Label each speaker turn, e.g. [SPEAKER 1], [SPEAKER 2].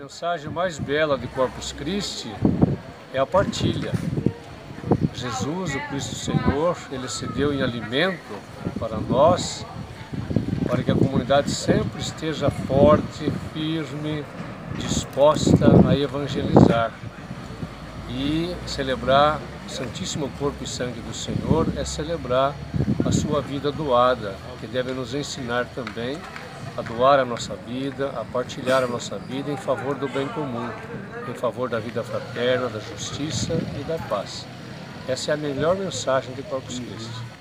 [SPEAKER 1] mensagem mais bela de Corpus Christi é a partilha. Jesus, o Cristo Senhor, Ele se deu em alimento para nós, para que a comunidade sempre esteja forte, firme, disposta a evangelizar. E celebrar o Santíssimo Corpo e Sangue do Senhor é celebrar a sua vida doada, que deve nos ensinar também a doar a nossa vida, a partilhar a nossa vida em favor do bem comum, em favor da vida fraterna, da justiça e da paz. Essa é a melhor mensagem de Corpus Christi.